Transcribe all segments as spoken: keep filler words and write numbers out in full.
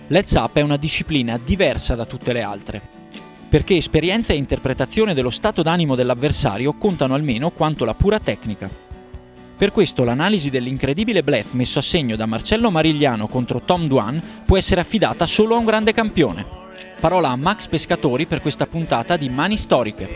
L'heads up è una disciplina diversa da tutte le altre, perché esperienza e interpretazione dello stato d'animo dell'avversario contano almeno quanto la pura tecnica. Per questo l'analisi dell'incredibile bluff messo a segno da Marcello Marigliano contro Tom Dwan può essere affidata solo a un grande campione. Parola a Max Pescatori per questa puntata di Mani Storiche.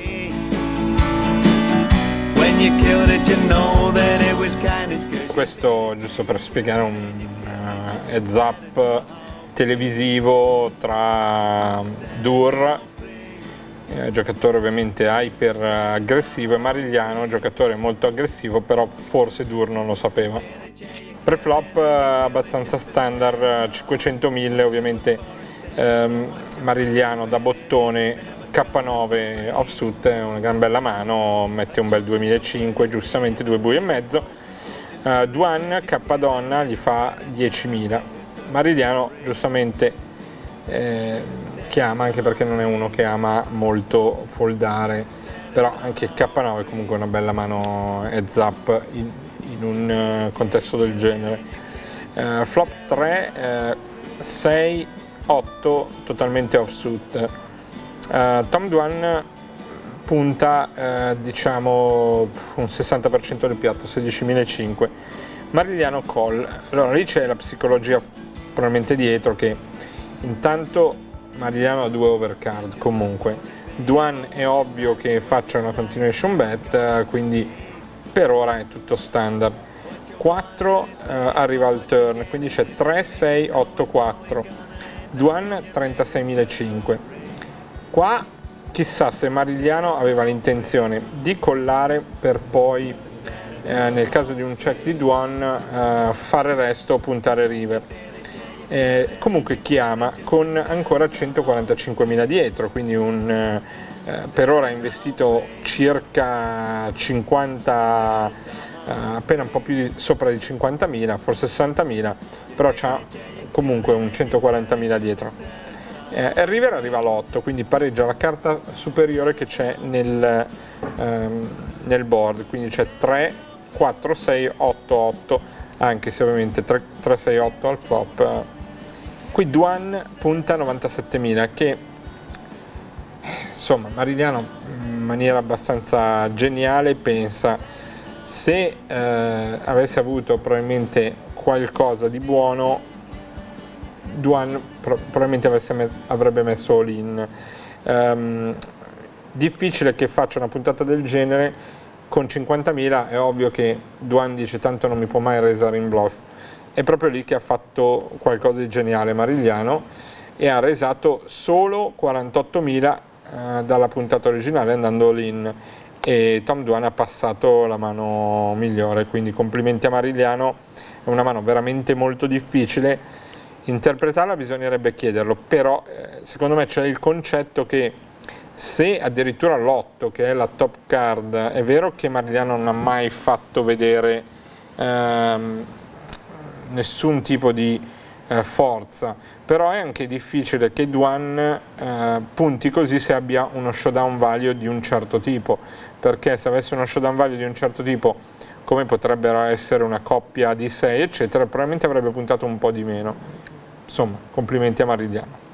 Questo giusto per spiegare un uh, heads up televisivo tra Dur, eh, giocatore ovviamente hyper aggressivo, e Marigliano, giocatore molto aggressivo, però forse Dur non lo sapeva. Preflop eh, abbastanza standard, cinquecentomila, ovviamente ehm, Marigliano da bottone K nove offsuit, è una gran bella mano, mette un bel duemilacinque, giustamente due bui e mezzo. Uh, Dwan K donna gli fa diecimila. Marigliano giustamente eh, chiama, anche perché non è uno che ama molto foldare, però anche K nove è comunque una bella mano heads up in, in un uh, contesto del genere. Uh, flop tre, uh, sei otto totalmente offsuit. Uh, Tom Dwan punta uh, diciamo un sessanta per cento del piatto, sedicimilacinquecento. Marigliano call. Allora lì c'è la psicologia probabilmente dietro, che intanto Marigliano ha due overcard comunque. Dwan è ovvio che faccia una continuation bet, quindi per ora è tutto standard. quattro eh, arriva al turn, quindi c'è tre sei otto quattro. Dwan trentaseimilacinquecento. Qua chissà se Marigliano aveva l'intenzione di collare per poi eh, nel caso di un check di Dwan eh, fare resto o puntare river. Eh, comunque chiama con ancora centoquarantacinquemila dietro, quindi un, eh, per ora ha investito circa cinquanta, eh, appena un po' più di, sopra di cinquantamila, forse sessantamila, però c'ha comunque un centoquarantamila dietro. Eh, il river arriva all'otto, quindi pareggia la carta superiore che c'è nel, ehm, nel board, quindi c'è tre, quattro, sei, otto, otto, anche se ovviamente tre, tre, sei, otto al flop. Eh, Qui Dwan punta novantasettemila, che insomma Marigliano in maniera abbastanza geniale pensa, se eh, avesse avuto probabilmente qualcosa di buono, Dwan pro probabilmente avesse me avrebbe messo all in. Um, difficile che faccia una puntata del genere con cinquantamila, è ovvio che Dwan dice tanto non mi può mai resare in bluff. È proprio lì che ha fatto qualcosa di geniale Marigliano e ha resato solo quarantottomila eh, dalla puntata originale andando all in, e Tom Dwan ha passato la mano migliore, quindi complimenti a Marigliano. È una mano veramente molto difficile, interpretarla bisognerebbe chiederlo, però eh, secondo me c'è il concetto che se addirittura l'otto, che è la top card, è vero che Marigliano non ha mai fatto vedere ehm, nessun tipo di eh, forza, però è anche difficile che Dwan eh, punti così se abbia uno showdown value di un certo tipo, perché se avesse uno showdown value di un certo tipo, come potrebbero essere una coppia di sei eccetera, probabilmente avrebbe puntato un po' di meno. Insomma, complimenti a Marigliano.